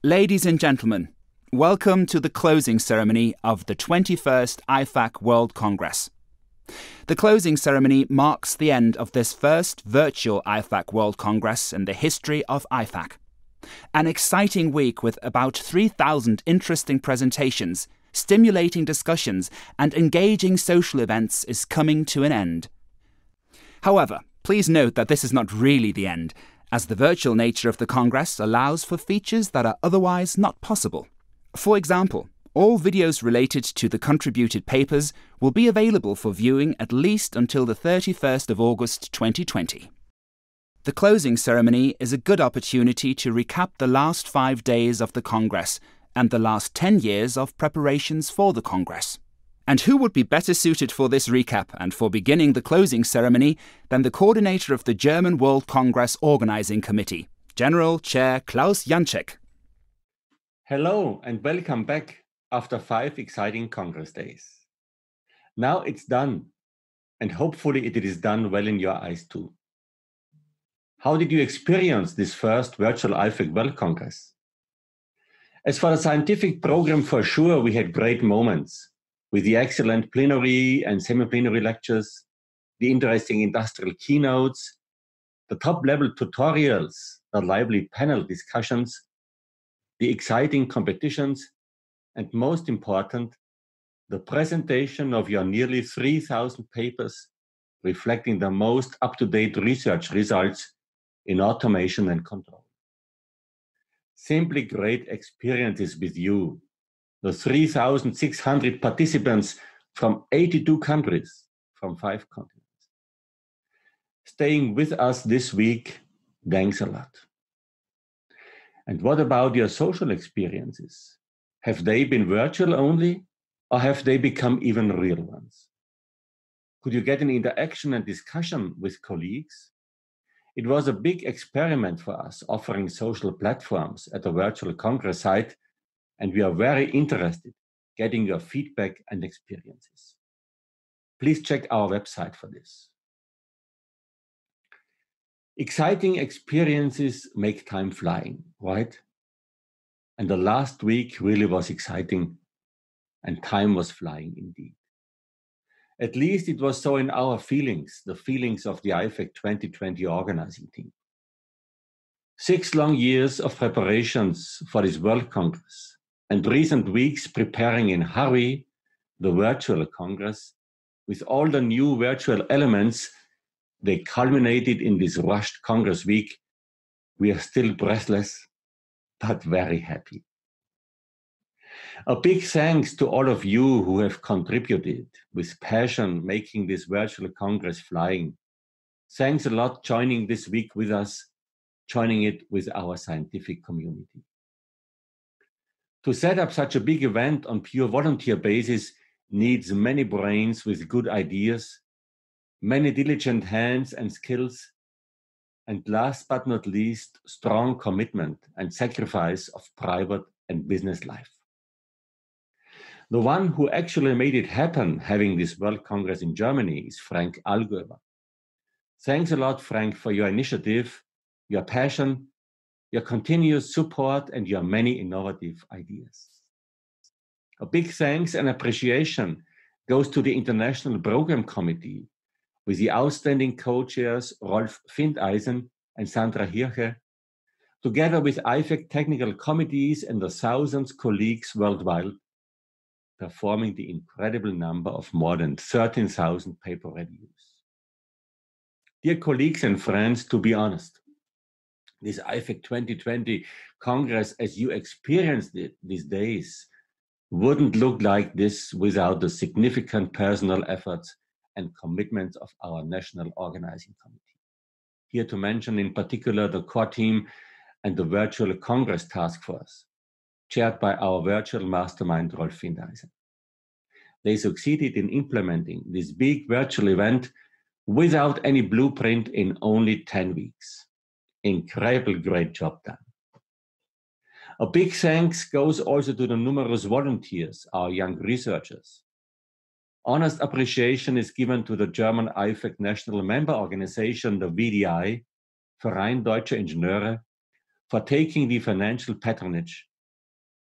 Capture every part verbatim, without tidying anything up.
Ladies and gentlemen, welcome to the closing ceremony of the twenty-first I F A C World Congress. The closing ceremony marks the end of this first virtual I F A C World Congress in the history of I F A C. An exciting week with about three thousand interesting presentations, stimulating discussions and engaging social events is coming to an end. However, please note that this is not really the end, as the virtual nature of the Congress allows for features that are otherwise not possible. For example, all videos related to the contributed papers will be available for viewing at least until the thirty-first of August twenty twenty. The closing ceremony is a good opportunity to recap the last five days of the Congress and the last ten years of preparations for the Congress. And who would be better suited for this recap and for beginning the closing ceremony than the coordinator of the German World Congress Organizing Committee, General Chair Klaus Janczek. Hello and welcome back after five exciting Congress days. Now it's done, and hopefully it is done well in your eyes too. How did you experience this first virtual I F A C World Congress? As for the scientific program, for sure we had great moments, with the excellent plenary and semi-plenary lectures, the interesting industrial keynotes, the top-level tutorials, the lively panel discussions, the exciting competitions, and most important, the presentation of your nearly three thousand papers reflecting the most up-to-date research results in automation and control. Simply great experiences with you, the three thousand six hundred participants from eighty-two countries, from five continents. Staying with us this week, thanks a lot. And what about your social experiences? Have they been virtual only, or have they become even real ones? Could you get an interaction and discussion with colleagues? It was a big experiment for us, offering social platforms at the virtual Congress site, and we are very interested in getting your feedback and experiences. Please check our website for this. Exciting experiences make time flying, right? And the last week really was exciting, and time was flying indeed. At least it was so in our feelings, the feelings of the I F A C twenty twenty organizing team. Six long years of preparations for this World Congress, and recent weeks preparing in hurry the virtual Congress with all the new virtual elements, they culminated in this rushed Congress week. We are still breathless, but very happy. A big thanks to all of you who have contributed with passion making this virtual Congress flying. Thanks a lot joining this week with us, joining it with our scientific community. To set up such a big event on pure volunteer basis needs many brains with good ideas, many diligent hands and skills, and last but not least, strong commitment and sacrifice of private and business life. The one who actually made it happen, having this World Congress in Germany, is Frank Allgöwer. Thanks a lot, Frank, for your initiative, your passion, your continuous support, and your many innovative ideas. A big thanks and appreciation goes to the International Program Committee with the outstanding co-chairs Rolf Findeisen and Sandra Hirche, together with I F A C technical committees and the thousands of colleagues worldwide, performing the incredible number of more than thirteen thousand paper reviews. Dear colleagues and friends, to be honest, this I F A C twenty twenty Congress, as you experienced it these days, wouldn't look like this without the significant personal efforts and commitments of our National Organizing Committee. Here to mention in particular the core team and the Virtual Congress Task Force, chaired by our virtual mastermind, Rolf Findeisen. They succeeded in implementing this big virtual event without any blueprint in only ten weeks. Incredible, great job done. A big thanks goes also to the numerous volunteers, our young researchers. Honest appreciation is given to the German I F A C national member organization, the V D I, Verein Deutscher Ingenieure, for taking the financial patronage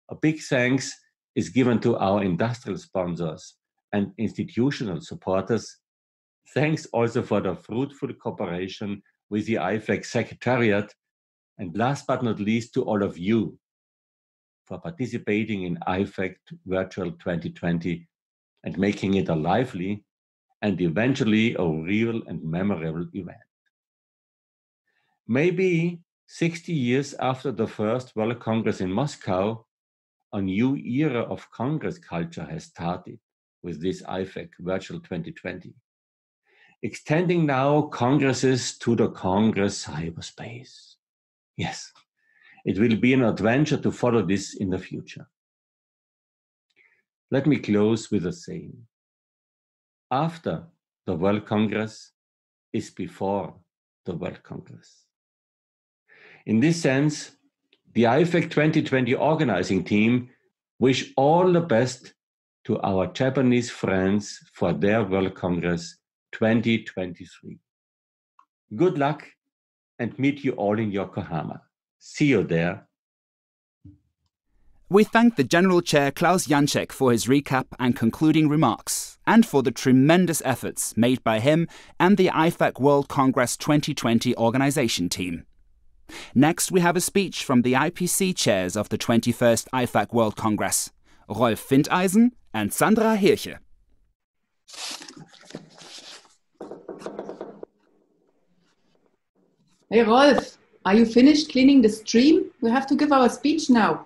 A big thanks is given to our industrial sponsors and institutional supporters. Thanks also for the fruitful cooperation with the I FAC Secretariat. And last but not least, to all of you for participating in I FAC Virtual twenty twenty and making it a lively and eventually a real and memorable event. Maybe sixty years after the first World Congress in Moscow, a new era of Congress culture has started with this I FAC Virtual twenty twenty, extending now congresses to the Congress cyberspace. Yes, it will be an adventure to follow this in the future. Let me close with a saying. After the World Congress is before the World Congress. In this sense, the I FAC twenty twenty organizing team wish all the best to our Japanese friends for their World Congress twenty twenty-three. Good luck and meet you all in Yokohama. See you there. We thank the General Chair Klaus Janczek for his recap and concluding remarks, and for the tremendous efforts made by him and the I FAC World Congress twenty twenty organization team. Next, we have a speech from the I P C chairs of the twenty-first I FAC World Congress, Rolf Findeisen and Sandra Hirche. Hey Rolf, are you finished cleaning the stream? We have to give our speech now.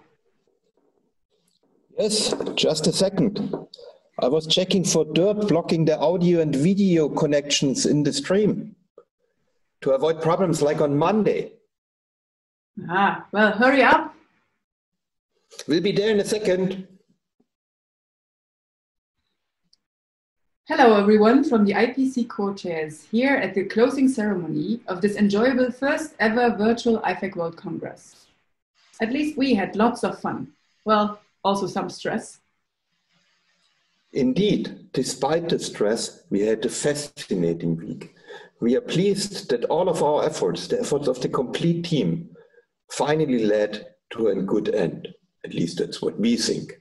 Yes, just a second. I was checking for dirt blocking the audio and video connections in the stream to avoid problems like on Monday. Ah, well, hurry up. We'll be there in a second. Hello everyone from the I P C co-chairs here at the closing ceremony of this enjoyable first ever virtual I FAC World Congress. At least we had lots of fun. Well, also some stress. Indeed, despite the stress, we had a fascinating week. We are pleased that all of our efforts, the efforts of the complete team, finally led to a good end. At least that's what we think.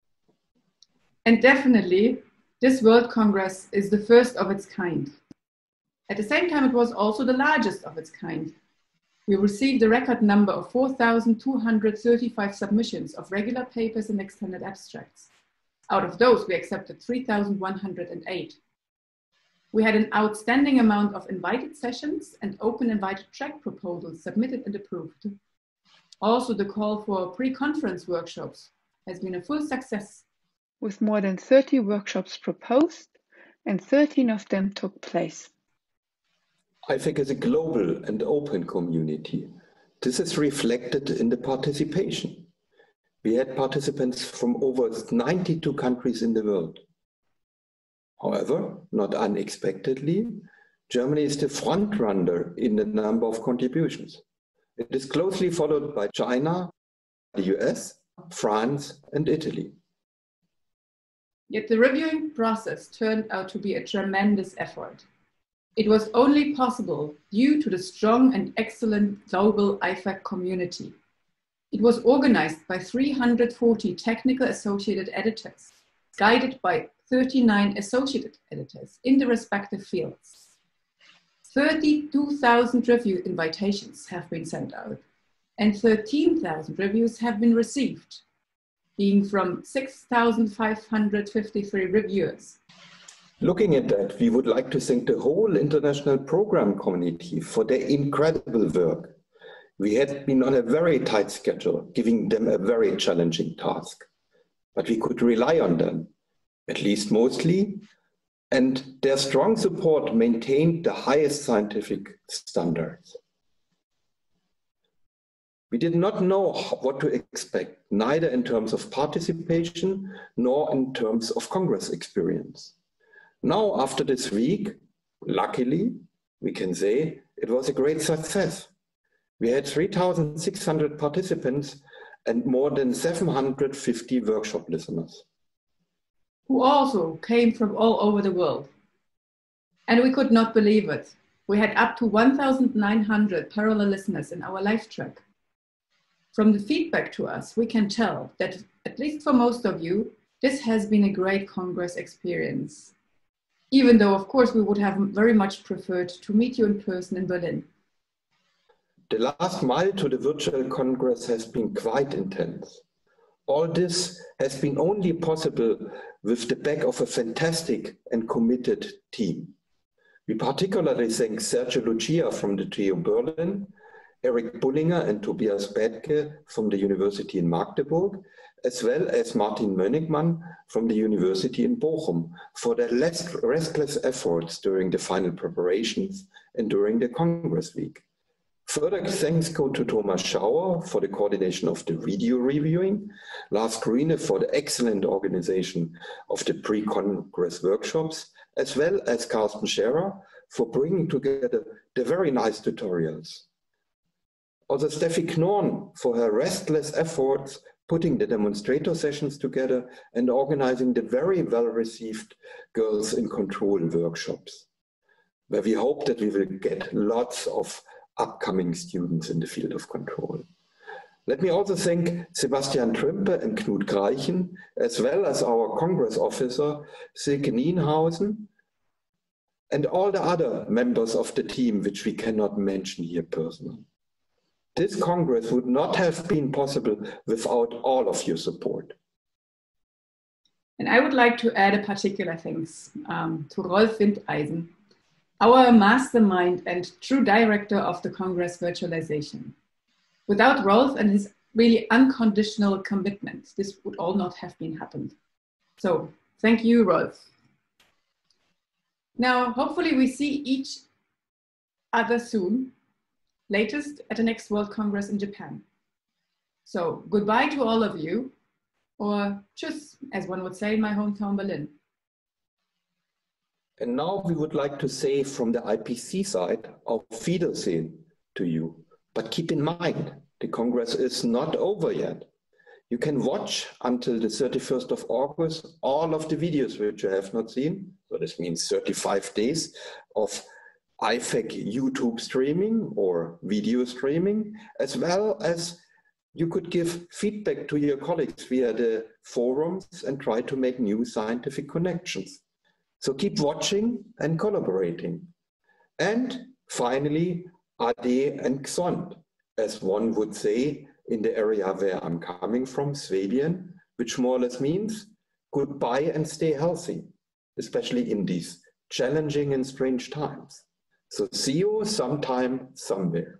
And definitely, this World Congress is the first of its kind. At the same time, it was also the largest of its kind. We received a record number of four thousand two hundred thirty-five submissions of regular papers and extended abstracts. Out of those, we accepted three thousand one hundred eight. We had an outstanding amount of invited sessions and open invited track proposals submitted and approved. Also, the call for pre-conference workshops has been a full success, with more than thirty workshops proposed and thirteen of them took place. I FAC is a global and open community. This is reflected in the participation. We had participants from over ninety-two countries in the world. However, not unexpectedly, Germany is the front runner in the number of contributions. It is closely followed by China, the U S, France, and Italy. Yet the reviewing process turned out to be a tremendous effort. It was only possible due to the strong and excellent global I FAC community. It was organized by three hundred forty technical associated editors, guided by thirty-nine associated editors in the respective fields. thirty-two thousand review invitations have been sent out, and thirteen thousand reviews have been received, being from six thousand five hundred fifty-three reviewers. Looking at that, we would like to thank the whole international program community for their incredible work. We had been on a very tight schedule, giving them a very challenging task. But we could rely on them, at least mostly, and their strong support maintained the highest scientific standards. We did not know what to expect, neither in terms of participation nor in terms of Congress experience. Now, after this week, luckily, we can say it was a great success. We had three thousand six hundred participants and more than seven hundred fifty workshop listeners, who also came from all over the world. And we could not believe it. We had up to one thousand nine hundred parallel listeners in our live track. From the feedback to us, we can tell that, at least for most of you, this has been a great Congress experience. Even though, of course, we would have very much preferred to meet you in person in Berlin. The last mile to the virtual Congress has been quite intense. All this has been only possible with the back of a fantastic and committed team. We particularly thank Sergio Lucia from the T U Berlin, Eric Bullinger and Tobias Bethke from the University in Magdeburg, as well as Martin Mönnigmann from the University in Bochum for their restless efforts during the final preparations and during the Congress week. Further thanks go to Thomas Schauer for the coordination of the video reviewing, Lars Grüne for the excellent organization of the pre-Congress workshops, as well as Carsten Scherer for bringing together the very nice tutorials. Also Steffi Knorn for her restless efforts putting the demonstrator sessions together and organizing the very well-received Girls in Control workshops, where we hope that we will get lots of upcoming students in the field of control. Let me also thank Sebastian Trümpe and Knut Greichen, as well as our Congress officer, Silke Nienhausen, and all the other members of the team, which we cannot mention here personally. This Congress would not have been possible without all of your support. And I would like to add a particular thanks um, to Rolf Windeisen, our mastermind and true director of the Congress virtualization. Without Rolf and his really unconditional commitment, this would all not have been happened. So thank you, Rolf. Now, hopefully we see each other soon, latest at the next World Congress in Japan. So goodbye to all of you, or tschüss, as one would say in my hometown, Berlin. And now we would like to say from the I P C side, auf Wiedersehen to you. But keep in mind, the Congress is not over yet. You can watch until the thirty-first of August all of the videos which you have not seen. So this means thirty-five days of I FAC YouTube streaming or video streaming, as well as you could give feedback to your colleagues via the forums and try to make new scientific connections. So keep watching and collaborating. And finally, Ade and Gesund, as one would say in the area where I'm coming from, Swabian, which more or less means goodbye and stay healthy, especially in these challenging and strange times. So see you sometime, somewhere.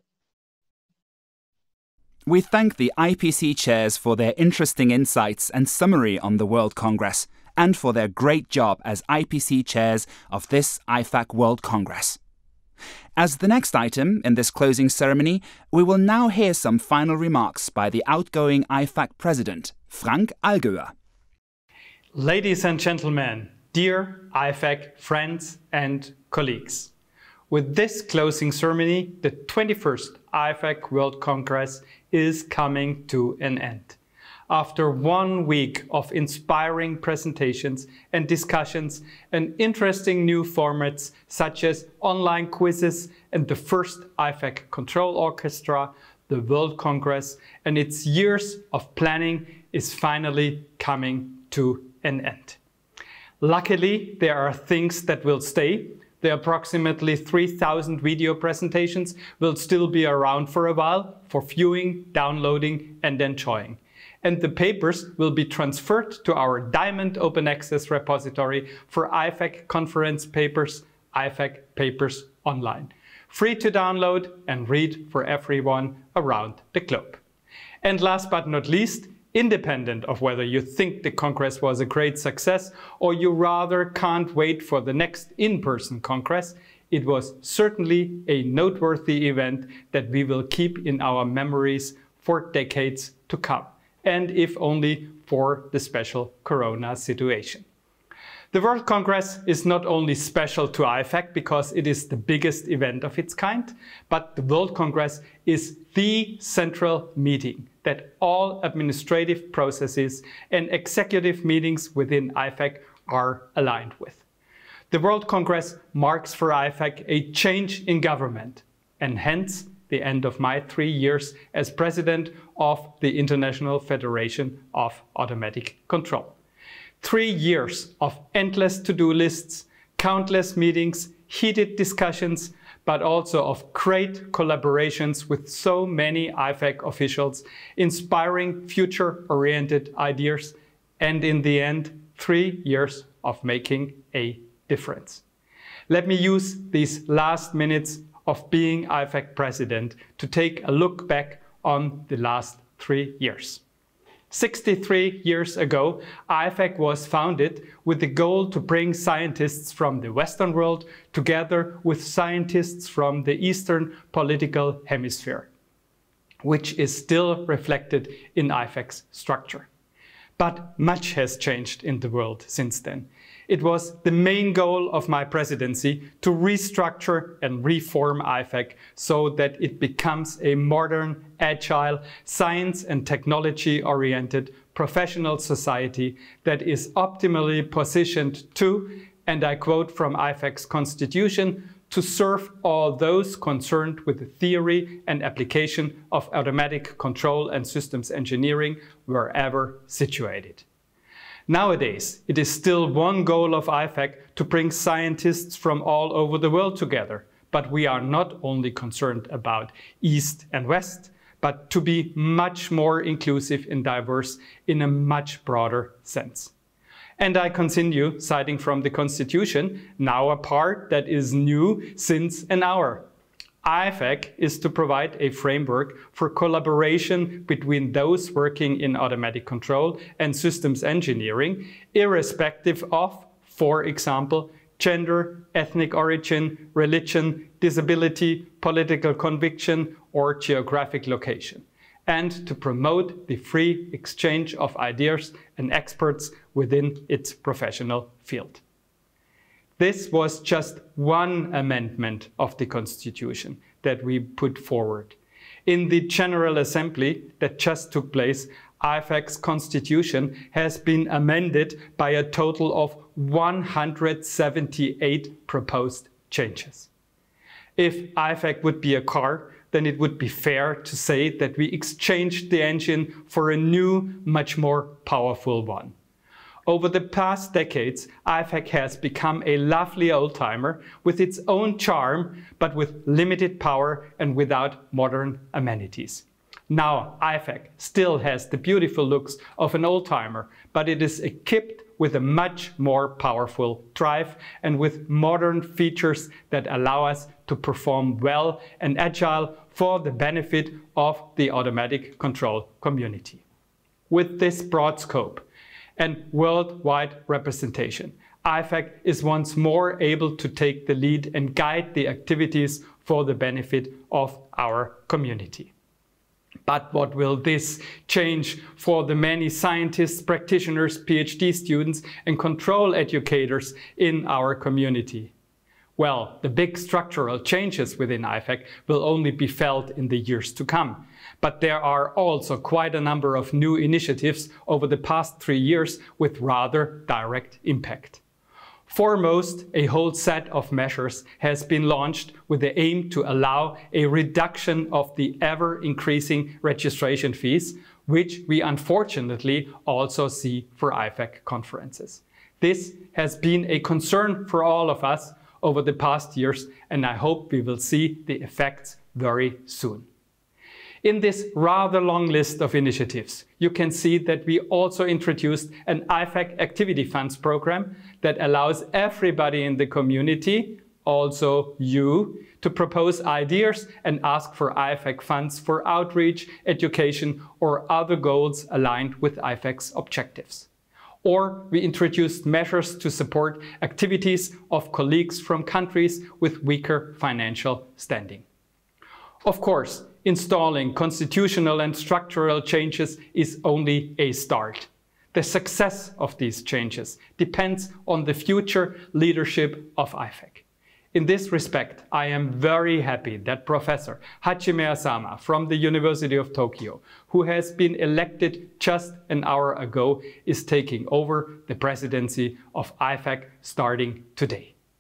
We thank the I P C chairs for their interesting insights and summary on the World Congress, and for their great job as I P C chairs of this I FAC World Congress. As the next item in this closing ceremony, we will now hear some final remarks by the outgoing I FAC president, Frank Allgöwer. Ladies and gentlemen, dear I FAC friends and colleagues, with this closing ceremony, the twenty-first I FAC World Congress is coming to an end. After one week of inspiring presentations and discussions and interesting new formats such as online quizzes and the first I FAC Control Orchestra, the World Congress and its years of planning is finally coming to an end. Luckily, there are things that will stay. The approximately three thousand video presentations will still be around for a while for viewing, downloading and enjoying. And the papers will be transferred to our Diamond Open Access repository for I FAC conference papers, I FAC Papers Online. Free to download and read for everyone around the globe. And last but not least, independent of whether you think the Congress was a great success or you rather can't wait for the next in-person Congress, it was certainly a noteworthy event that we will keep in our memories for decades to come, and if only for the special Corona situation. The World Congress is not only special to I FAC because it is the biggest event of its kind, but the World Congress is the central meeting that all administrative processes and executive meetings within I FAC are aligned with. The World Congress marks for I FAC a change in government and hence the end of my three years as president of the International Federation of Automatic Control. Three years of endless to-do lists, countless meetings, heated discussions, but also of great collaborations with so many I FAC officials, inspiring future-oriented ideas, and in the end, three years of making a difference. Let me use these last minutes of being I FAC president to take a look back on the last three years. sixty-three years ago, I FAC was founded with the goal to bring scientists from the Western world together with scientists from the Eastern political hemisphere, which is still reflected in I FAC's structure. But much has changed in the world since then. It was the main goal of my presidency to restructure and reform I FAC so that it becomes a modern, agile, science and technology-oriented professional society that is optimally positioned to, and I quote from I FAC's constitution, to serve all those concerned with the theory and application of automatic control and systems engineering wherever situated. Nowadays, it is still one goal of I FAC to bring scientists from all over the world together, but we are not only concerned about East and West, but to be much more inclusive and diverse in a much broader sense. And I continue citing from the Constitution, now a part that is new since an hour. I FAC is to provide a framework for collaboration between those working in automatic control and systems engineering, irrespective of, for example, gender, ethnic origin, religion, disability, political conviction, or geographic location, and to promote the free exchange of ideas and experts within its professional field. This was just one amendment of the Constitution that we put forward. In the General Assembly that just took place, I FAC's Constitution has been amended by a total of one hundred seventy-eight proposed changes. If I FAC would be a car, then it would be fair to say that we exchanged the engine for a new, much more powerful one. Over the past decades, I FAC has become a lovely old-timer with its own charm, but with limited power and without modern amenities. Now, I FAC still has the beautiful looks of an old-timer, but it is equipped with a much more powerful drive and with modern features that allow us to perform well and agile for the benefit of the automatic control community. With this broad scope and worldwide representation, I FAC is once more able to take the lead and guide the activities for the benefit of our community. But what will this change for the many scientists, practitioners, PhD students, and control educators in our community? Well, the big structural changes within I FAC will only be felt in the years to come. But there are also quite a number of new initiatives over the past three years with rather direct impact. Foremost, a whole set of measures has been launched with the aim to allow a reduction of the ever-increasing registration fees, which we unfortunately also see for I FAC conferences. This has been a concern for all of us over the past years, and I hope we will see the effects very soon. In this rather long list of initiatives, you can see that we also introduced an I FAC Activity Funds program that allows everybody in the community, also you, to propose ideas and ask for I FAC funds for outreach, education, or other goals aligned with I FAC's objectives. Or we introduced measures to support activities of colleagues from countries with weaker financial standing. Of course, installing constitutional and structural changes is only a start. The success of these changes depends on the future leadership of I FAC. In this respect, I am very happy that Professor Hajime Asama from the University of Tokyo, who has been elected just an hour ago, is taking over the presidency of I FAC starting today.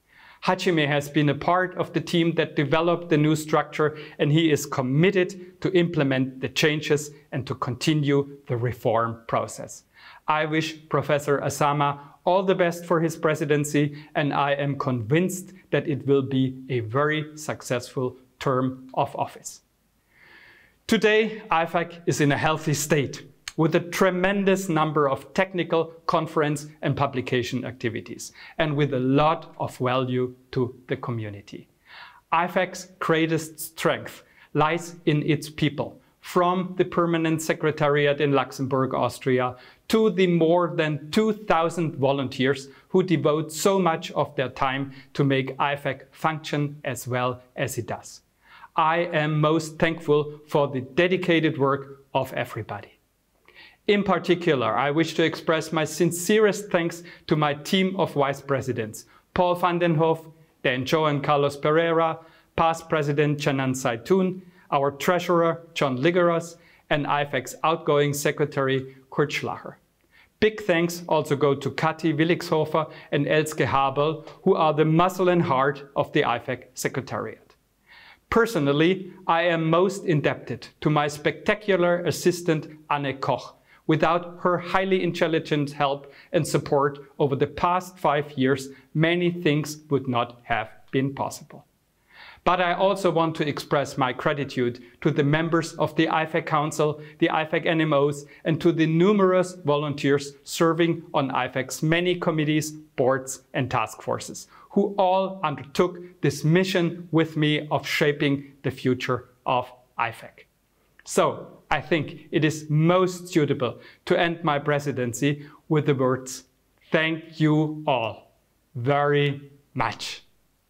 Hajime has been a part of the team that developed the new structure, and he is committed to implement the changes and to continue the reform process. I wish Professor Asama all the best for his presidency, and I am convinced that it will be a very successful term of office. Today, I F A C is in a healthy state, with a tremendous number of technical, conference and publication activities, and with a lot of value to the community. I F A C's greatest strength lies in its people, from the permanent secretariat in Luxembourg, Austria, to the more than two thousand volunteers who devote so much of their time to make I F A C function as well as it does. I am most thankful for the dedicated work of everybody. In particular, I wish to express my sincerest thanks to my team of vice presidents, Paul van den Hof, Dan Joan Carlos Pereira, past president Canan Zaitoun, our treasurer John Ligeros, and I F A C's outgoing secretary Kurt Schlacher. Big thanks also go to Kati Willigshofer and Elske Habel, who are the muscle and heart of the I F A C Secretariat. Personally, I am most indebted to my spectacular assistant Anne Koch. Without her highly intelligent help and support over the past five years, many things would not have been possible. But I also want to express my gratitude to the members of the I F A C Council, the I F A C N M Os, and to the numerous volunteers serving on I F A C's many committees, boards, and task forces, who all undertook this mission with me of shaping the future of I F A C. So, I think it is most suitable to end my presidency with the words, thank you all very much.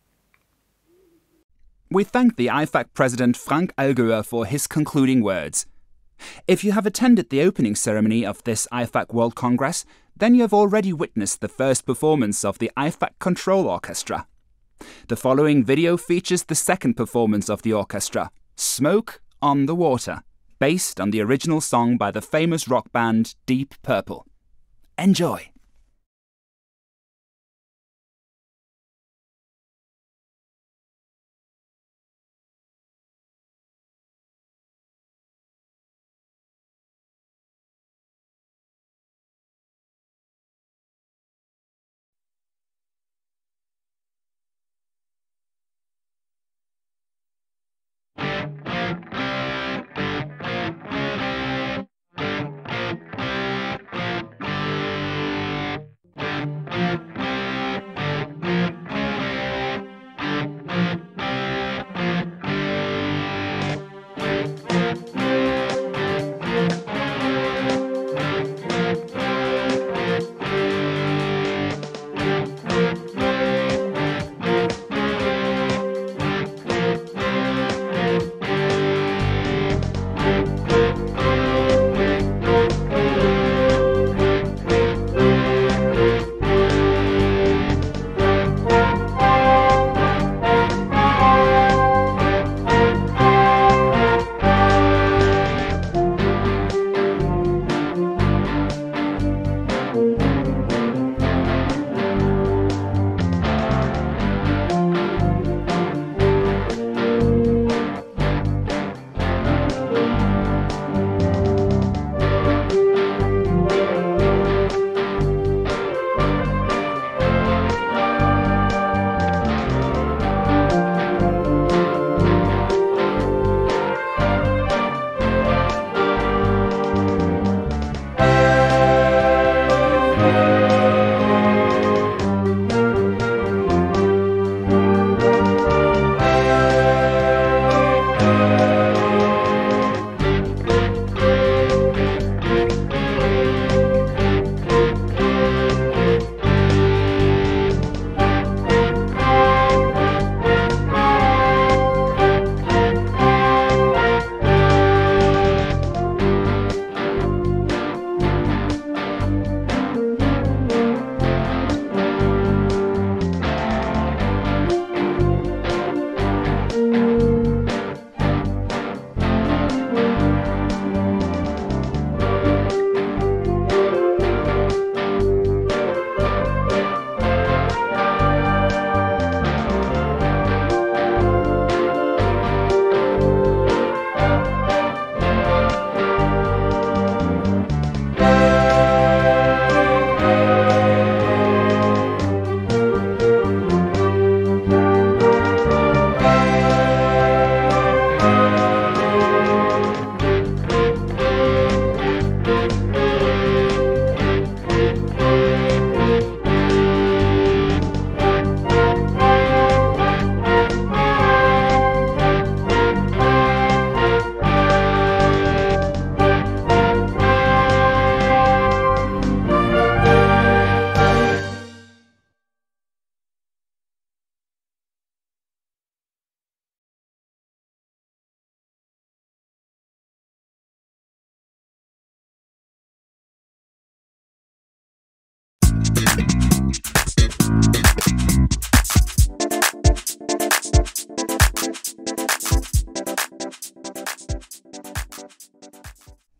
We thank the I F A C President Frank Allgöwer for his concluding words. If you have attended the opening ceremony of this I F A C World Congress, then you have already witnessed the first performance of the I F A C Control Orchestra. The following video features the second performance of the orchestra, Smoke on the Water, based on the original song by the famous rock band Deep Purple. Enjoy!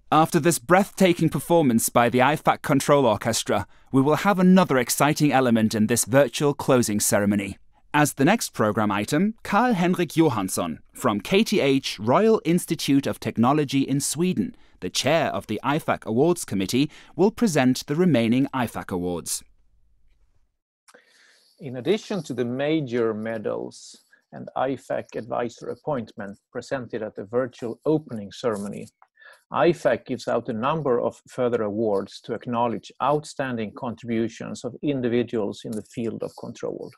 After this breathtaking performance by the I FAC Control Orchestra, we will have another exciting element in this virtual closing ceremony. As the next programme item, Karl-Henrik Johansson from K T H Royal Institute of Technology in Sweden, the chair of the I FAC Awards Committee, will present the remaining I FAC Awards. In addition to the major medals and I FAC advisor appointment presented at the virtual opening ceremony, I FAC gives out a number of further awards to acknowledge outstanding contributions of individuals in the field of control.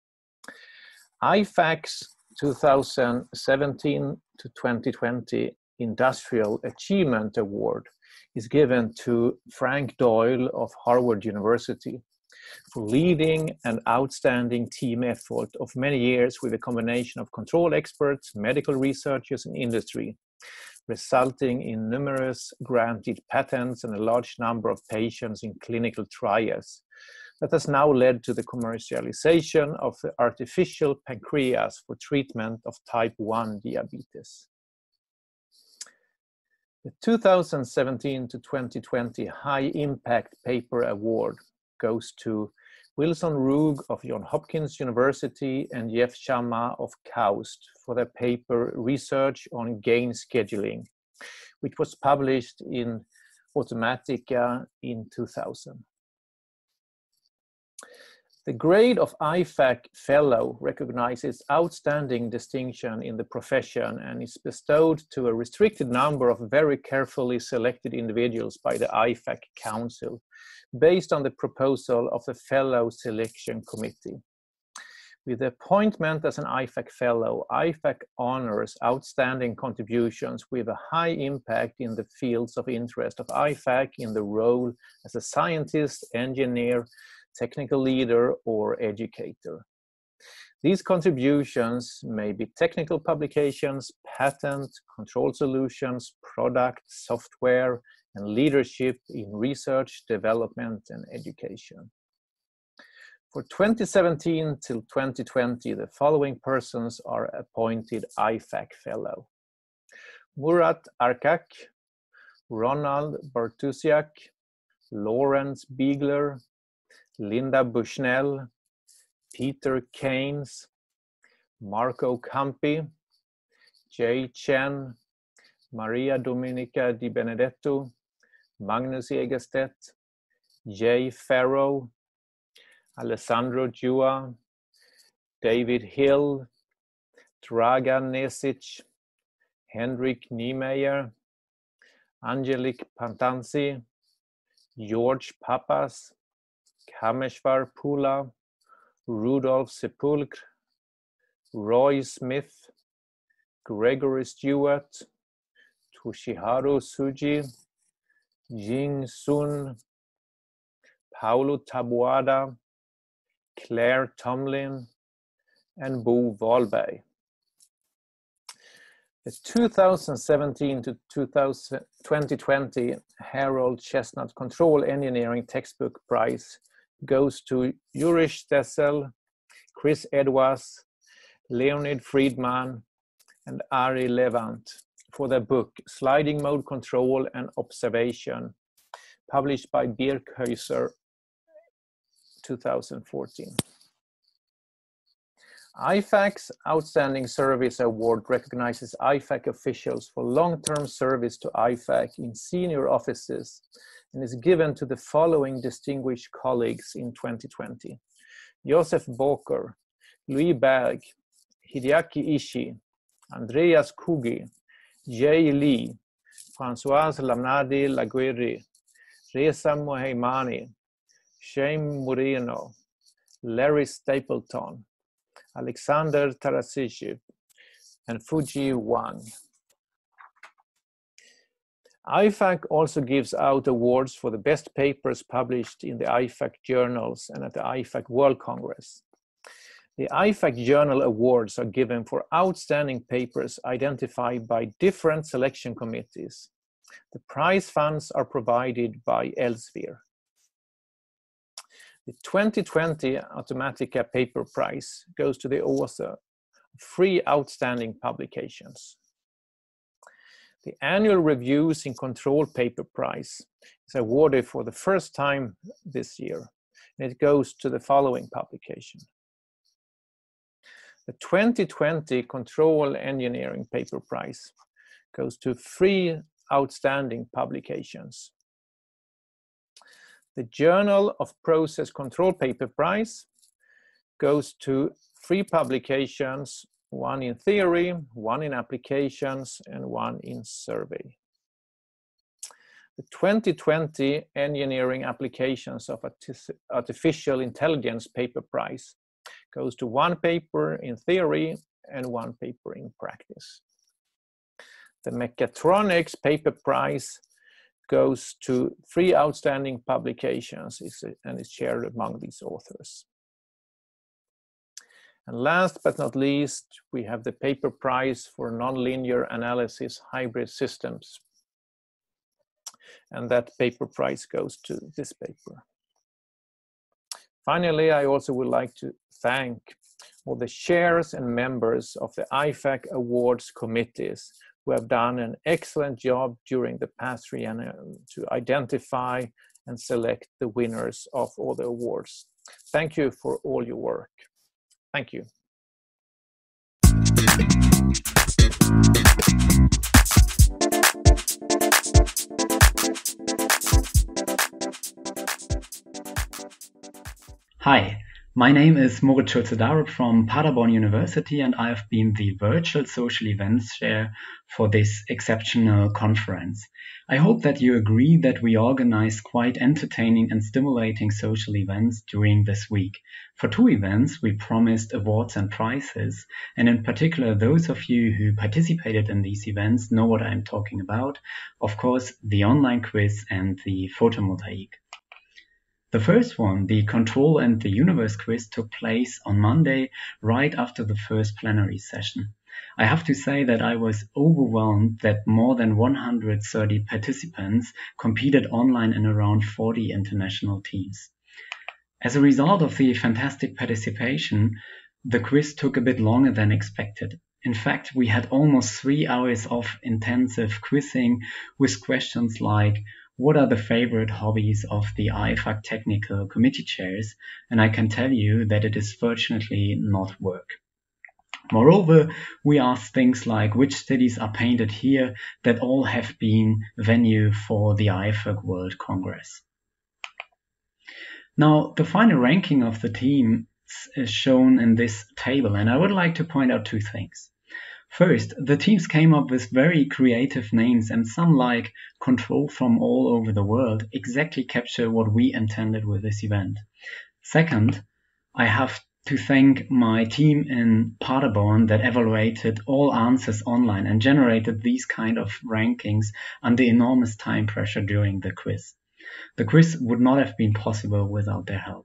I FAC's two thousand seventeen to twenty twenty Industrial Achievement Award is given to Frank Doyle of Harvard University for leading an outstanding team effort of many years with a combination of control experts, medical researchers, and industry, resulting in numerous granted patents and a large number of patients in clinical trials that has now led to the commercialization of the artificial pancreas for treatment of type one diabetes. The two thousand seventeen to twenty twenty High Impact Paper Award goes to Wilson Roog of Johns Hopkins University and Jeff Shamma of KAUST for their paper Research on Gain Scheduling, which was published in Automatica in two thousand. The grade of I FAC Fellow recognizes outstanding distinction in the profession and is bestowed to a restricted number of very carefully selected individuals by the I FAC Council, based on the proposal of the Fellow Selection Committee. With the appointment as an I FAC Fellow, I FAC honors outstanding contributions with a high impact in the fields of interest of I FAC in the role as a scientist, engineer, technical leader, or educator. These contributions may be technical publications, patent, control solutions, product, software, and leadership in research, development, and education. For twenty seventeen till twenty twenty, the following persons are appointed I FAC Fellow: Murat Arkak, Ronald Bartusiak, Lawrence Biegler, Linda Bushnell, Peter Keynes, Marco Campi, Jay Chen, Maria Dominica Di Benedetto, Magnus Egerstedt, Jay Farrow, Alessandro Giua, David Hill, Dragan Nesic, Henrik Niemeyer, Angelique Pantanzi, George Papas, Kameshwar Pula, Rudolf Sepulcre, Roy Smith, Gregory Stewart, Toshiharu Suji, Jing Sun, Paulo Taboada, Claire Tomlin, and Bo Wahlberg. The two thousand seventeen to twenty twenty Harold Chestnut Control Engineering Textbook Prize goes to Yurish Stessel, Chris Edwards, Leonid Friedman, and Ari Levant for their book Sliding Mode Control and Observation, published by Birkhäuser two thousand fourteen. I FAC's Outstanding Service Award recognizes I FAC officials for long-term service to I FAC in senior offices and is given to the following distinguished colleagues in twenty twenty: Josef Boker, Louis Berg, Hideaki Ishii, Andreas Kugi, Jay Lee, Françoise Lamnadi Laguerre, Reza Mohaimani, Shane Moreno, Larry Stapleton, Alexander Tarasichev, and Fuji Wang. I FAC also gives out awards for the best papers published in the I FAC journals and at the I FAC World Congress. The I FAC Journal Awards are given for outstanding papers identified by different selection committees. The prize funds are provided by Elsevier. The twenty twenty Automatica Paper Prize goes to the author of three outstanding publications. The annual Reviews in Control Paper Prize is awarded for the first time this year, and it goes to the following publication. The twenty twenty Control Engineering Paper Prize goes to three outstanding publications. The Journal of Process Control Paper Prize goes to three publications, one in theory, one in applications, and one in survey. The twenty twenty Engineering Applications of Artificial Intelligence Paper Prize goes to one paper in theory and one paper in practice. The Mechatronics Paper Prize goes to three outstanding publications and is shared among these authors. And last but not least, we have the Paper Prize for Nonlinear Analysis Hybrid Systems. And that paper prize goes to this paper. Finally, I also would like to thank all the chairs and members of the I FAC Awards committees who have done an excellent job during the past three years to identify and select the winners of all the awards. Thank you for all your work. Thank you. Hi, my name is Moritz Schulze-Darup from Paderborn University, and I have been the virtual social events chair for this exceptional conference. I hope that you agree that we organized quite entertaining and stimulating social events during this week. For two events, we promised awards and prizes, and in particular, those of you who participated in these events know what I'm talking about. Of course, the online quiz and the photomosaic. The first one, the Control and the Universe quiz, took place on Monday, right after the first plenary session. I have to say that I was overwhelmed that more than one hundred thirty participants competed online in around forty international teams. As a result of the fantastic participation, the quiz took a bit longer than expected. In fact, we had almost three hours of intensive quizzing with questions like, what are the favorite hobbies of the I FAC technical committee chairs? And I can tell you that it is fortunately not work. Moreover, we asked things like which cities are painted here that all have been venue for the I FAC World Congress. Now, the final ranking of the teams is shown in this table, and I would like to point out two things. First, the teams came up with very creative names, and some, like Control from All Over the World, exactly capture what we intended with this event. Second, I have to thank my team in Paderborn that evaluated all answers online and generated these kind of rankings under enormous time pressure during the quiz. The quiz would not have been possible without their help.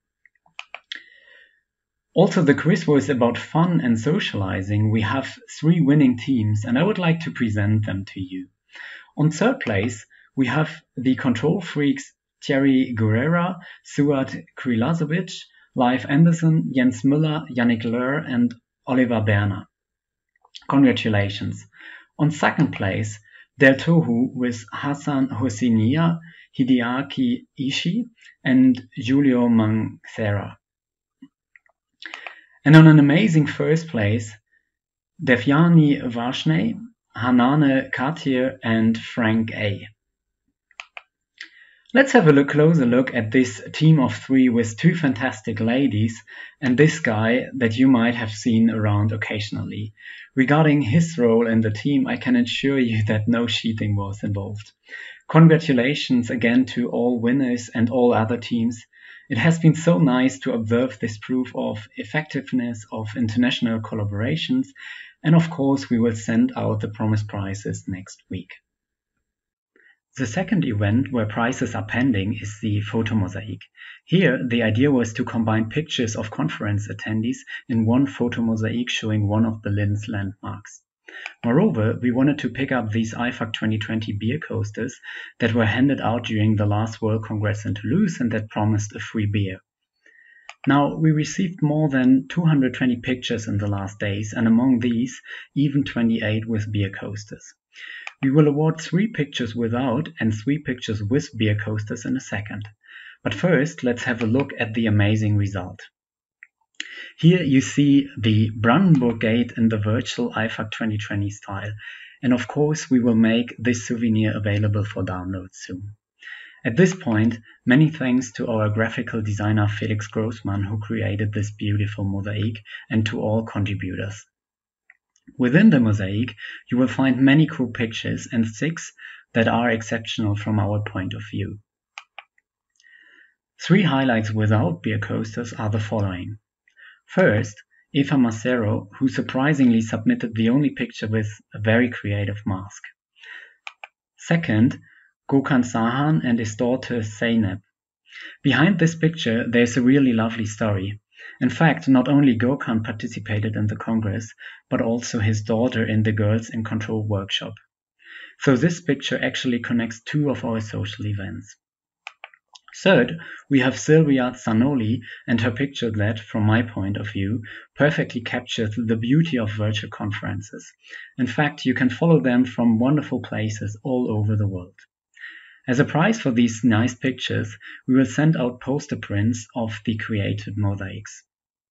Also, the quiz was about fun and socializing. We have three winning teams, and I would like to present them to you. On third place, we have the Control Freaks Thierry Guerrera, Suat Krilazovic, Leif Anderson, Jens Müller, Yannick Löhr, and Oliver Berner. Congratulations. On second place, Del Tohu with Hassan Hosseiniya, Hideaki Ishii, and Julio Mancera. And on an amazing first place, Devyani Varshney, Hanane Katir, and Frank A. Let's have a look, closer look at this team of three with two fantastic ladies and this guy that you might have seen around occasionally. Regarding his role in the team, I can assure you that no cheating was involved. Congratulations again to all winners and all other teams. It has been so nice to observe this proof of effectiveness of international collaborations, and of course we will send out the promised prizes next week. The second event where prizes are pending is the photomosaic. Here the idea was to combine pictures of conference attendees in one photomosaic showing one of Berlin's landmarks. Moreover, we wanted to pick up these I FAC twenty twenty beer coasters that were handed out during the last World Congress in Toulouse and that promised a free beer. Now, we received more than two hundred twenty pictures in the last days, and among these, even twenty-eight with beer coasters. We will award three pictures without and three pictures with beer coasters in a second. But first, let's have a look at the amazing result. Here you see the Brandenburg Gate in the virtual I FAC twenty twenty style. And of course, we will make this souvenir available for download soon. At this point, many thanks to our graphical designer Felix Grossmann, who created this beautiful mosaic, and to all contributors. Within the mosaic, you will find many cool pictures and six that are exceptional from our point of view. Three highlights without beer coasters are the following. First, Eva Macero, who surprisingly submitted the only picture with a very creative mask. Second, Gökhan Sahan and his daughter Zeynep. Behind this picture, there's a really lovely story. In fact, not only Gökhan participated in the Congress, but also his daughter in the Girls in Control workshop. So this picture actually connects two of our social events. Third, we have Silvia Zanoli and her picture that, from my point of view, perfectly captures the beauty of virtual conferences. In fact, you can follow them from wonderful places all over the world. As a prize for these nice pictures, we will send out poster prints of the created mosaics.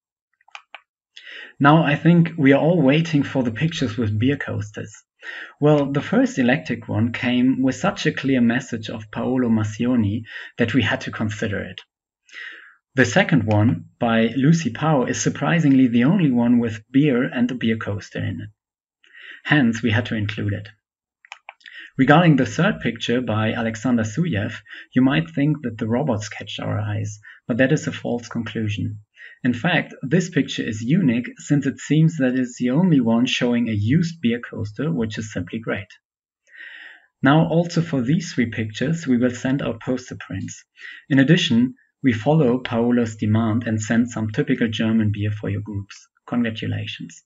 Now I think we are all waiting for the pictures with beer coasters. Well, the first electric one came with such a clear message of Paolo Massioni that we had to consider it. The second one, by Lucy Pao, is surprisingly the only one with beer and a beer coaster in it. Hence, we had to include it. Regarding the third picture by Alexander Suyev, you might think that the robots catch our eyes, but that is a false conclusion. In fact, this picture is unique since it seems that it's the only one showing a used beer coaster, which is simply great. Now, also for these three pictures, we will send out poster prints. In addition, we follow Paolo's demand and send some typical German beer for your groups. Congratulations.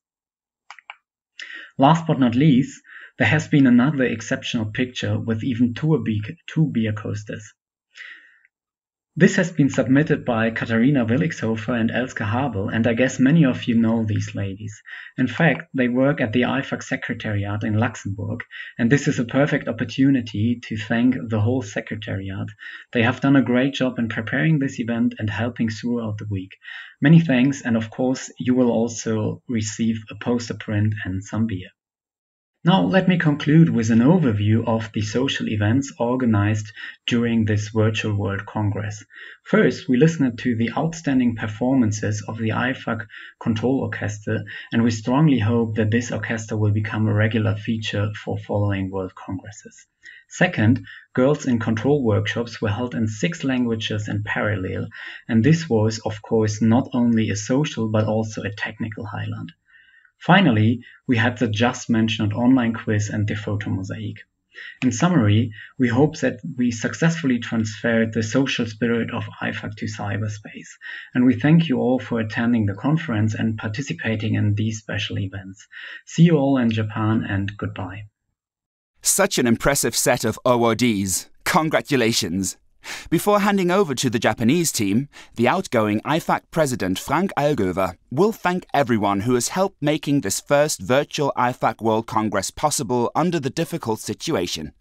Last but not least, there has been another exceptional picture with even two beer coasters. This has been submitted by Katharina Willigshofer and Elske Habel, and I guess many of you know these ladies. In fact, they work at the I FAC Secretariat in Luxembourg, and this is a perfect opportunity to thank the whole Secretariat. They have done a great job in preparing this event and helping throughout the week. Many thanks, and of course, you will also receive a poster print and some beer. Now let me conclude with an overview of the social events organized during this Virtual World Congress. First, we listened to the outstanding performances of the I FAC Control Orchestra, and we strongly hope that this orchestra will become a regular feature for following World Congresses. Second, Girls in Control workshops were held in six languages in parallel, and this was, of course, not only a social but also a technical highlight. Finally, we had the just mentioned online quiz and the photo mosaic. In summary, we hope that we successfully transferred the social spirit of I FAC to cyberspace, and we thank you all for attending the conference and participating in these special events. See you all in Japan, and goodbye. Such an impressive set of awardees. Congratulations! Before handing over to the Japanese team, the outgoing I FAC president Frank Allgöver will thank everyone who has helped making this first virtual I FAC World Congress possible under the difficult situation.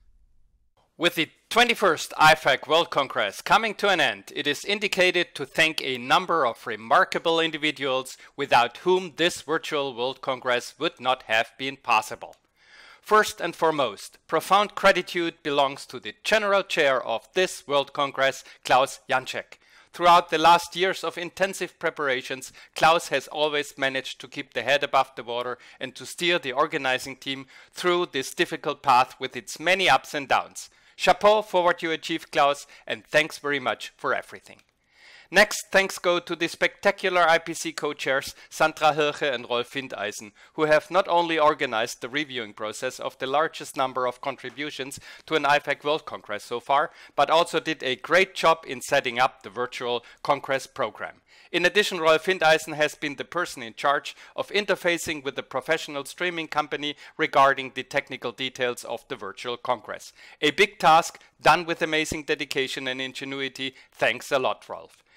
With the twenty-first I FAC World Congress coming to an end, it is indicated to thank a number of remarkable individuals without whom this virtual World Congress would not have been possible. First and foremost, profound gratitude belongs to the General Chair of this World Congress, Klaus Janczek. Throughout the last years of intensive preparations, Klaus has always managed to keep the head above the water and to steer the organizing team through this difficult path with its many ups and downs. Chapeau for what you achieved, Klaus, and thanks very much for everything. Next, thanks go to the spectacular I P C co-chairs Sandra Hirche and Rolf Findeisen, who have not only organized the reviewing process of the largest number of contributions to an I FAC World Congress so far, but also did a great job in setting up the virtual Congress program. In addition, Rolf Findeisen has been the person in charge of interfacing with the professional streaming company regarding the technical details of the virtual Congress. A big task done with amazing dedication and ingenuity. Thanks a lot, Rolf.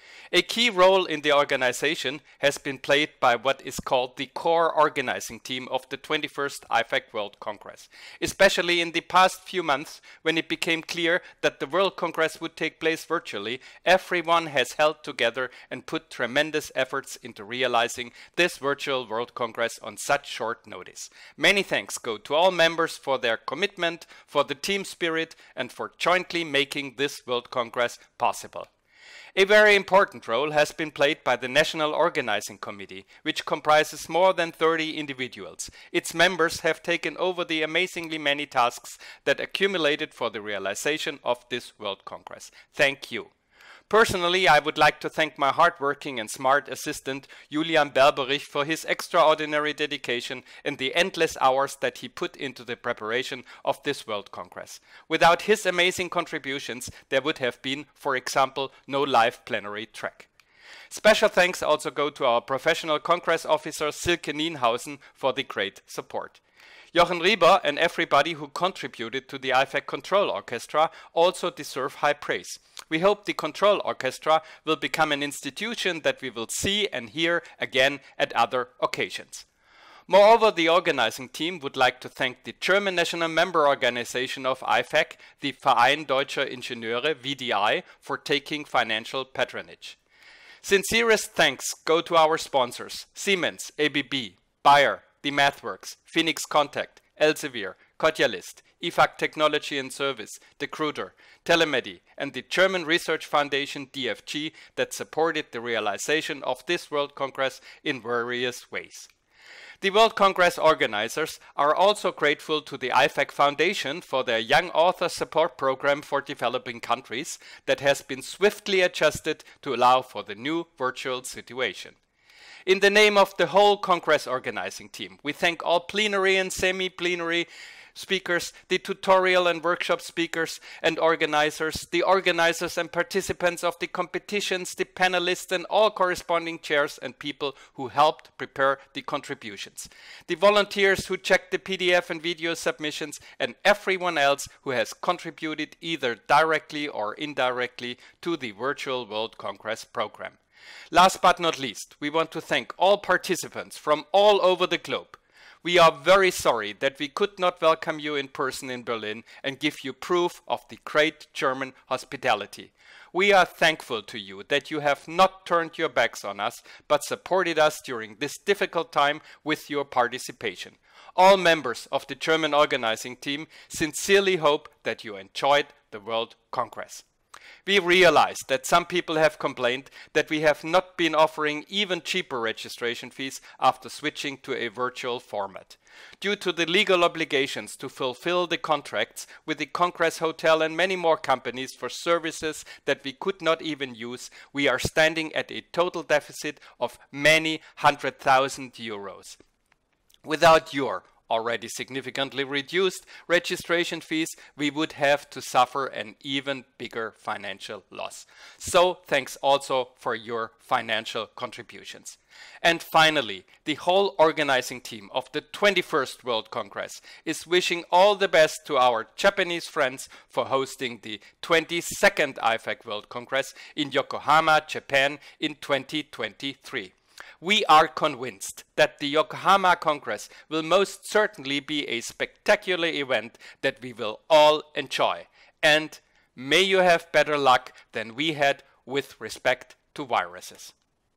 A key role in the organization has been played by what is called the core organizing team of the twenty-first I FAC World Congress, especially in the past few months when it became clear that the World Congress would take place virtually. Everyone has held together and put tremendous efforts into realizing this virtual World Congress on such short notice. Many thanks go to all members for their commitment, for the team spirit, and for jointly making this World Congress possible. A very important role has been played by the National Organizing Committee, which comprises more than thirty individuals. Its members have taken over the amazingly many tasks that accumulated for the realization of this World Congress. Thank you. Personally, I would like to thank my hardworking and smart assistant, Julian Berberich, for his extraordinary dedication and the endless hours that he put into the preparation of this World Congress. Without his amazing contributions, there would have been, for example, no live plenary track. Special thanks also go to our professional Congress officer, Silke Nienhausen, for the great support. Jochen Rieber and everybody who contributed to the I FAC Control Orchestra also deserve high praise. We hope the Control Orchestra will become an institution that we will see and hear again at other occasions. Moreover, the organizing team would like to thank the German national member organization of I FAC, the Verein Deutscher Ingenieure, V D I, for taking financial patronage. Sincerest thanks go to our sponsors, Siemens, A B B, Bayer, the MathWorks, Phoenix Contact, Elsevier, Codialist, I FAC Technology and Service, Decruder, Telemedi, and the German Research Foundation D F G that supported the realization of this World Congress in various ways. The World Congress organizers are also grateful to the I FAC Foundation for their Young Author Support Program for developing countries that has been swiftly adjusted to allow for the new virtual situation. In the name of the whole Congress organizing team, we thank all plenary and semi-plenary speakers, the tutorial and workshop speakers and organizers, the organizers and participants of the competitions, the panelists and all corresponding chairs and people who helped prepare the contributions, the volunteers who checked the P D F and video submissions, and everyone else who has contributed either directly or indirectly to the Virtual World Congress program. Last but not least, we want to thank all participants from all over the globe. We are very sorry that we could not welcome you in person in Berlin and give you proof of the great German hospitality. We are thankful to you that you have not turned your backs on us, but supported us during this difficult time with your participation. All members of the German organizing team sincerely hope that you enjoyed the World Congress. We realize that some people have complained that we have not been offering even cheaper registration fees after switching to a virtual format. Due to the legal obligations to fulfill the contracts with the Congress Hotel and many more companies for services that we could not even use, we are standing at a total deficit of many hundred thousand euros. Without your already significantly reduced registration fees, we would have to suffer an even bigger financial loss. So thanks also for your financial contributions. And finally, the whole organizing team of the twenty-first World Congress is wishing all the best to our Japanese friends for hosting the twenty-second I FAC World Congress in Yokohama, Japan in twenty twenty-three. We are convinced that the Yokohama Congress will most certainly be a spectacular event that we will all enjoy. And may you have better luck than we had with respect to viruses.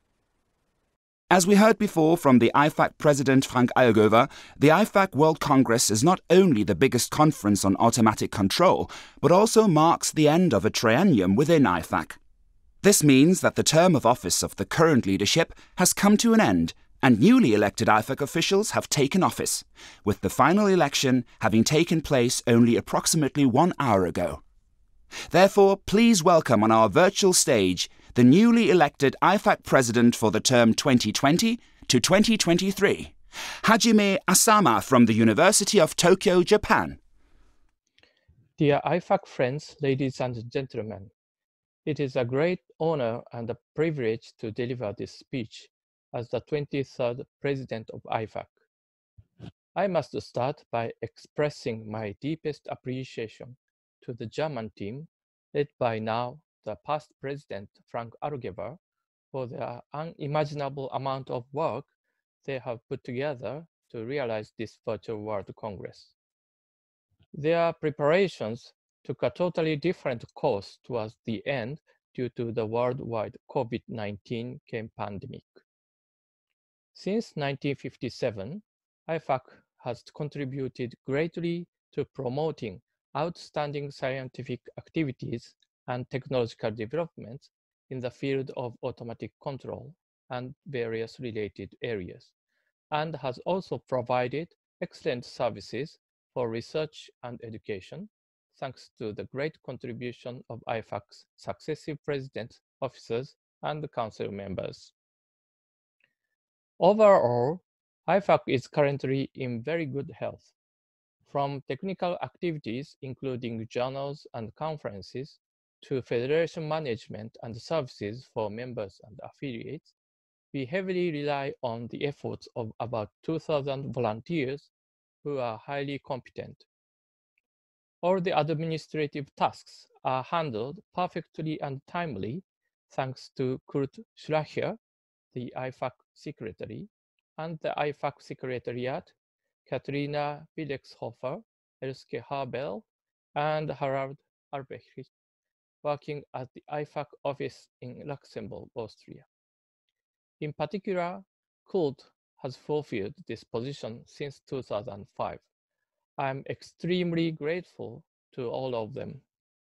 As we heard before from the I FAC President Frank Allgöwer, the I FAC World Congress is not only the biggest conference on automatic control, but also marks the end of a triennium within I FAC. This means that the term of office of the current leadership has come to an end and newly elected I FAC officials have taken office, with the final election having taken place only approximately one hour ago. Therefore, please welcome on our virtual stage the newly elected I FAC president for the term twenty twenty to twenty twenty-three, Hajime Asama from the University of Tokyo, Japan. Dear I FAC friends, ladies and gentlemen, it is a great honor and a privilege to deliver this speech as the twenty-third President of I FAC. I must start by expressing my deepest appreciation to the German team led by now the past president, Frank Algebra, for the unimaginable amount of work they have put together to realize this virtual World Congress. Their preparations took a totally different course towards the end due to the worldwide COVID nineteen pandemic. Since nineteen fifty-seven, I F A C has contributed greatly to promoting outstanding scientific activities and technological developments in the field of automatic control and various related areas, and has also provided excellent services for research and education, thanks to the great contribution of I F A C's successive presidents, officers, and council members. Overall, I F A C is currently in very good health. From technical activities, including journals and conferences, to federation management and services for members and affiliates, we heavily rely on the efforts of about two thousand volunteers who are highly competent. All the administrative tasks are handled perfectly and timely, thanks to Kurt Schlacher, the I F A C secretary, and the I F A C secretariat, Katrina Bidexhofer, Elske Habel, and Harald Albrecht, working at the I F A C office in Luxembourg, Austria. In particular, Kurt has fulfilled this position since two thousand five. I am extremely grateful to all of them.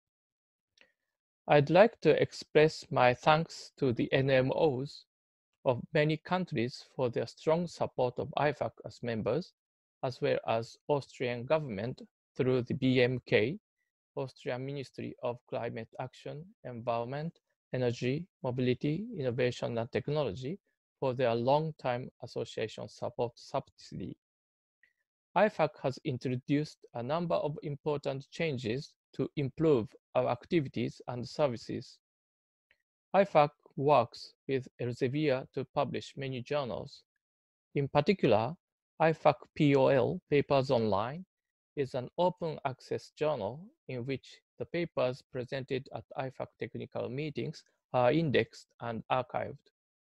I'd like to express my thanks to the N M Os of many countries for their strong support of I F A C as members, as well as Austrian government through the B M K, Austrian Ministry of Climate Action, Environment, Energy, Mobility, Innovation and Technology for their long-time association support subsidy. I F A C has introduced a number of important changes to improve our activities and services. I F A C works with Elsevier to publish many journals. In particular, I F A C P O L, Papers Online, is an open access journal in which the papers presented at I F A C technical meetings are indexed and archived.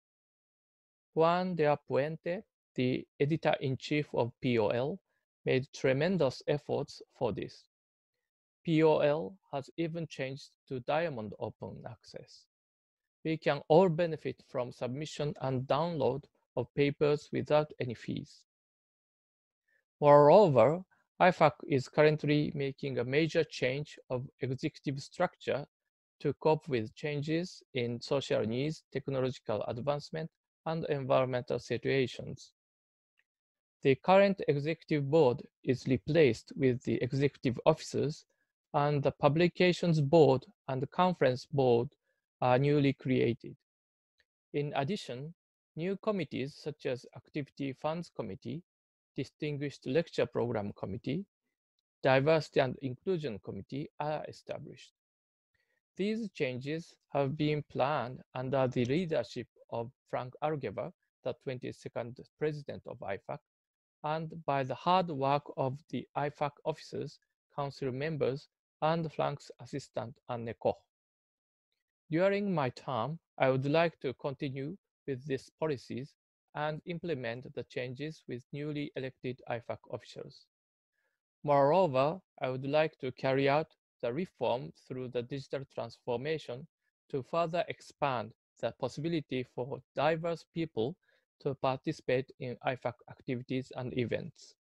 Juan de la Puente, the editor-in-chief of P O L, made tremendous efforts for this. P O L has even changed to Diamond Open Access. We can all benefit from submission and download of papers without any fees. Moreover, I F A C is currently making a major change of executive structure to cope with changes in social needs, technological advancement, and environmental situations. The current executive board is replaced with the executive officers, and the publications board and the conference board are newly created. In addition, new committees such as Activity Funds Committee, Distinguished Lecture Program Committee, Diversity and Inclusion Committee are established. These changes have been planned under the leadership of Frank Algebra, the twenty-second president of I F A C, and by the hard work of the I F A C officers, council members, and Frank's assistant, Anne Koch. During my term, I would like to continue with these policies and implement the changes with newly elected I F A C officials. Moreover, I would like to carry out the reform through the digital transformation to further expand the possibility for diverse people to participate in I F A C activities and events.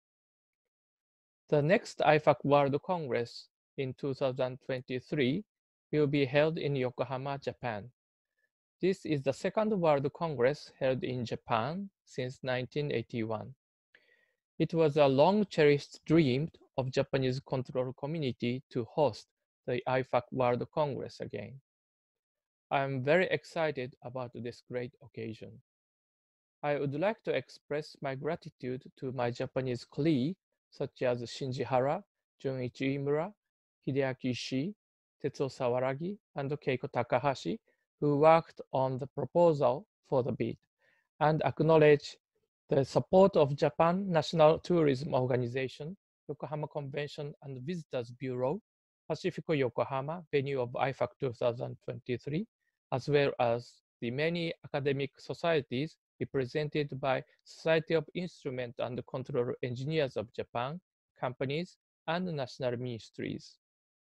The next I F A C World Congress in two thousand twenty-three will be held in Yokohama, Japan. This is the second World Congress held in Japan since nineteen eighty-one. It was a long-cherished dream of Japanese control community to host the I F A C World Congress again. I am very excited about this great occasion. I would like to express my gratitude to my Japanese colleagues such as Shinji Hara, Junichi Imura, Hideaki Ishii, Tetsuo Sawaragi, and Keiko Takahashi, who worked on the proposal for the bid, and acknowledge the support of Japan National Tourism Organization, Yokohama Convention and Visitors Bureau, Pacifico Yokohama, venue of I FAC two thousand twenty-three, as well as the many academic societies represented by Society of Instrument and Control Engineers of Japan, companies, and national ministries.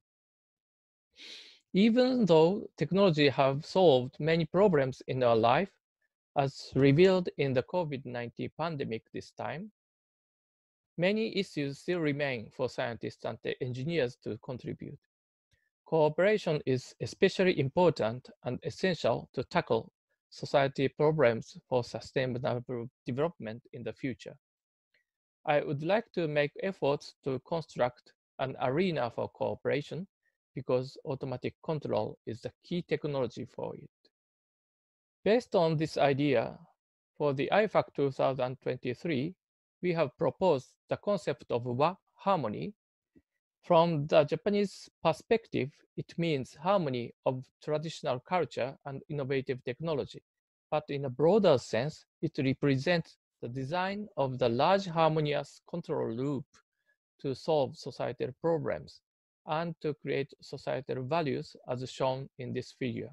Even though technology have solved many problems in our life, as revealed in the COVID nineteen pandemic this time, many issues still remain for scientists and engineers to contribute. Cooperation is especially important and essential to tackle society problems for sustainable development in the future. I would like to make efforts to construct an arena for cooperation because automatic control is the key technology for it. Based on this idea, for the I FAC two thousand twenty-three, we have proposed the concept of wa harmony. From the Japanese perspective, it means harmony of traditional culture and innovative technology. But in a broader sense, it represents the design of the large harmonious control loop to solve societal problems and to create societal values as shown in this figure.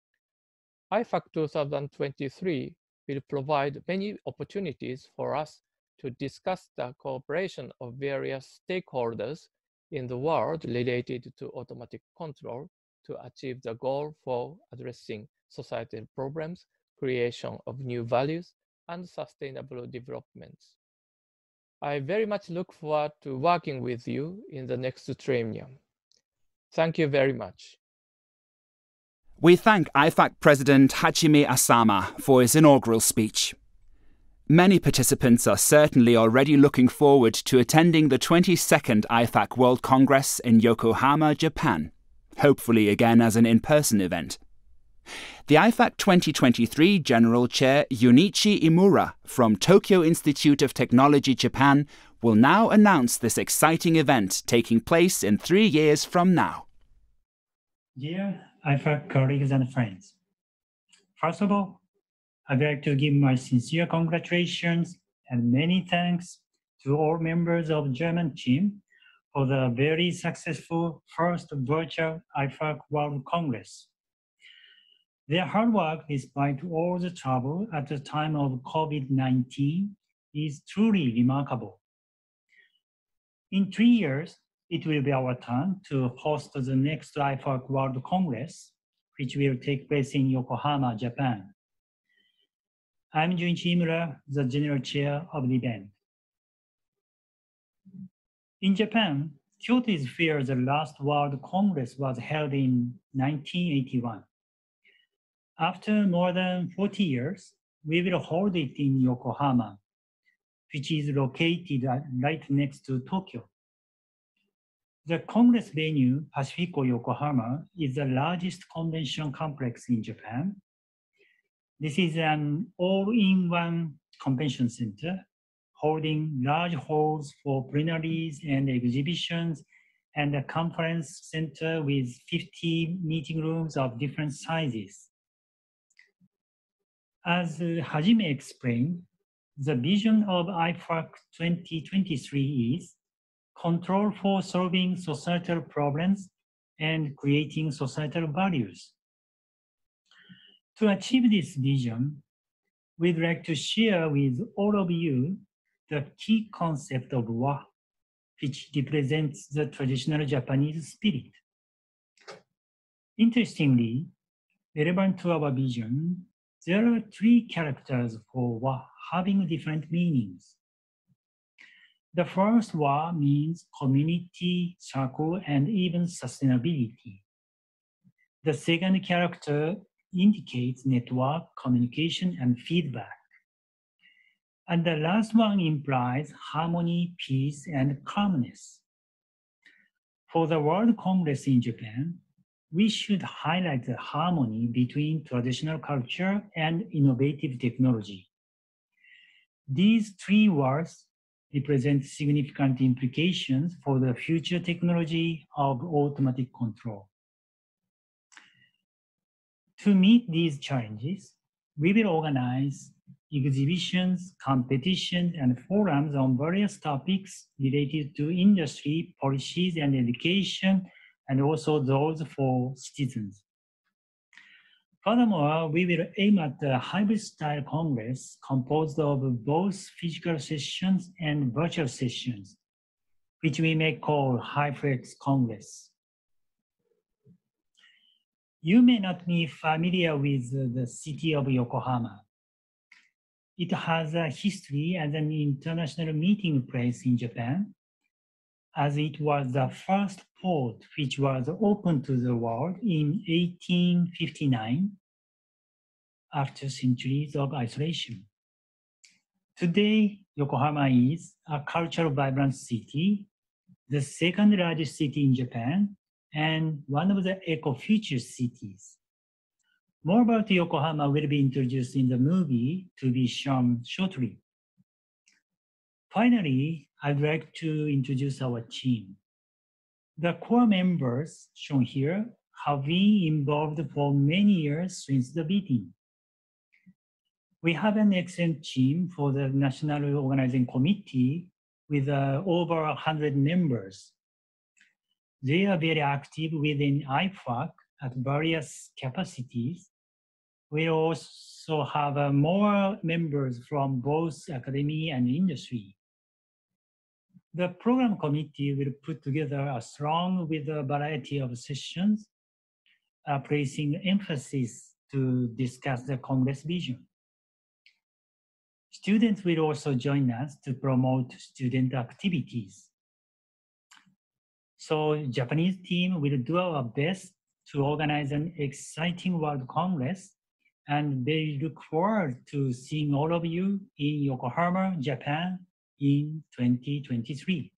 I FAC two thousand twenty-three will provide many opportunities for us to discuss the cooperation of various stakeholders in the world related to automatic control to achieve the goal for addressing societal problems, creation of new values, and sustainable developments. I very much look forward to working with you in the next triennium. Thank you very much. We thank I FAC President Hachime Asama for his inaugural speech. Many participants are certainly already looking forward to attending the twenty-second I FAC World Congress in Yokohama, Japan, hopefully again as an in-person event. The I FAC twenty twenty-three General Chair Junichi Imura from Tokyo Institute of Technology, Japan, will now announce this exciting event taking place in three years from now. Dear I FAC colleagues and friends, first of all, I'd like to give my sincere congratulations and many thanks to all members of the German team for the very successful first virtual I FAC World Congress. Their hard work, despite all the trouble at the time of COVID nineteen, is truly remarkable. In three years, it will be our turn to host the next I FAC World Congress, which will take place in Yokohama, Japan. I'm Junichi Imura, the General Chair of the event. In Japan, Kyoto is where the last World Congress was held in nineteen eighty-one. After more than forty years, we will hold it in Yokohama, which is located right next to Tokyo. The Congress venue, Pacifico Yokohama, is the largest convention complex in Japan. This is an all-in-one convention center holding large halls for plenaries and exhibitions and a conference center with fifty meeting rooms of different sizes. As Hajime explained, the vision of I FAC twenty twenty-three is control for solving societal problems and creating societal values. To achieve this vision, we'd like to share with all of you the key concept of wa, which represents the traditional Japanese spirit. Interestingly, relevant to our vision, there are three characters for wa having different meanings. The first wa means community, circle, and even sustainability. The second character indicates network, communication, and feedback. And the last one implies harmony, peace, and calmness. For the World Congress in Japan, we should highlight the harmony between traditional culture and innovative technology. These three words represent significant implications for the future technology of automatic control. To meet these challenges, we will organize exhibitions, competitions, and forums on various topics related to industry, policies, and education, and also those for citizens. Furthermore, we will aim at a hybrid-style Congress composed of both physical sessions and virtual sessions, which we may call HyFlex Congress. You may not be familiar with the city of Yokohama. It has a history as an international meeting place in Japan, as it was the first port which was open to the world in eighteen fifty-nine, after centuries of isolation. Today, Yokohama is a cultural vibrant city, the second largest city in Japan, and one of the eco-future cities. More about Yokohama will be introduced in the movie to be shown shortly. Finally, I'd like to introduce our team. The core members shown here have been involved for many years since the beginning. We have an excellent team for the National Organizing Committee with uh, over one hundred members. They are very active within I FAC at various capacities. We also have uh, more members from both academia and industry. The program committee will put together a strong with a variety of sessions, uh, placing emphasis to discuss the Congress vision. Students will also join us to promote student activities. So Japanese team will do our best to organize an exciting World Congress, and they look forward to seeing all of you in Yokohama, Japan in twenty twenty-three.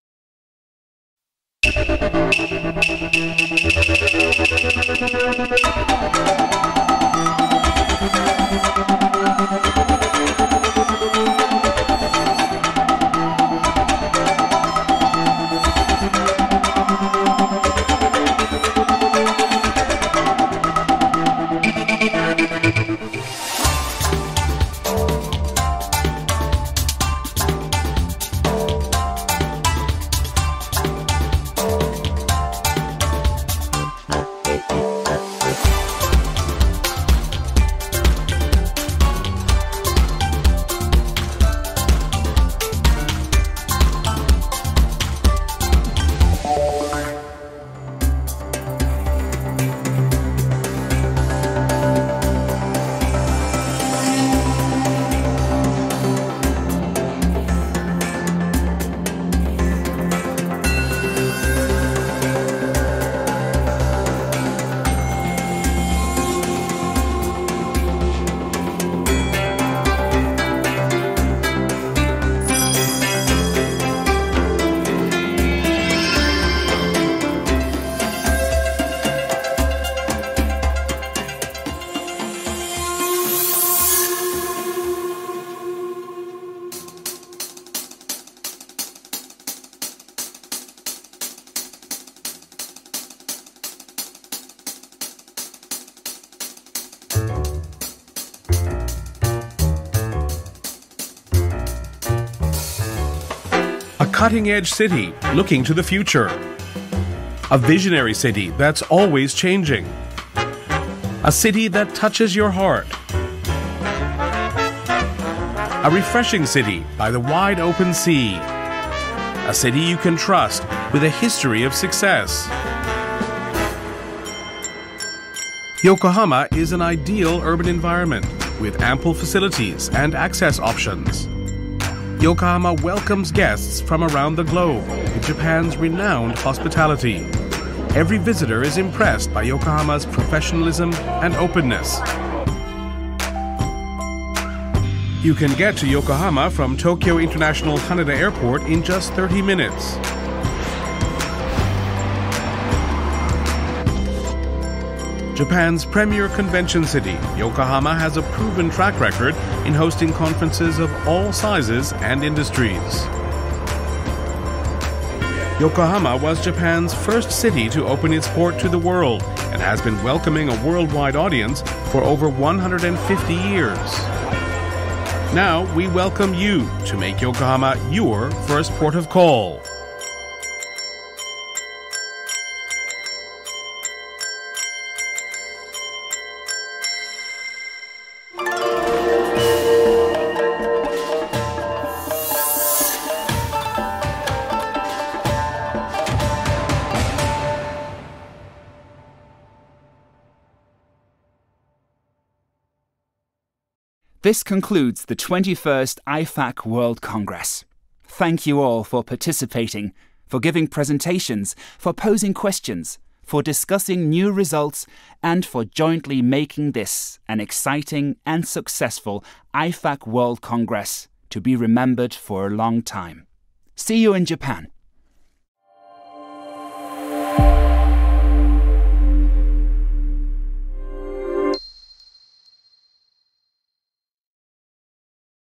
Cutting-edge city looking to the future. A visionary city that's always changing. A city that touches your heart. A refreshing city by the wide open sea. A city you can trust with a history of success. Yokohama is an ideal urban environment with ample facilities and access options. Yokohama welcomes guests from around the globe with Japan's renowned hospitality. Every visitor is impressed by Yokohama's professionalism and openness. You can get to Yokohama from Tokyo International Haneda Airport in just thirty minutes. Japan's premier convention city, Yokohama has a proven track record in hosting conferences of all sizes and industries. Yokohama was Japan's first city to open its port to the world and has been welcoming a worldwide audience for over one hundred fifty years. Now we welcome you to make Yokohama your first port of call. This concludes the twenty-first I FAC World Congress. Thank you all for participating, for giving presentations, for posing questions, for discussing new results, and for jointly making this an exciting and successful I FAC World Congress to be remembered for a long time. See you in Japan.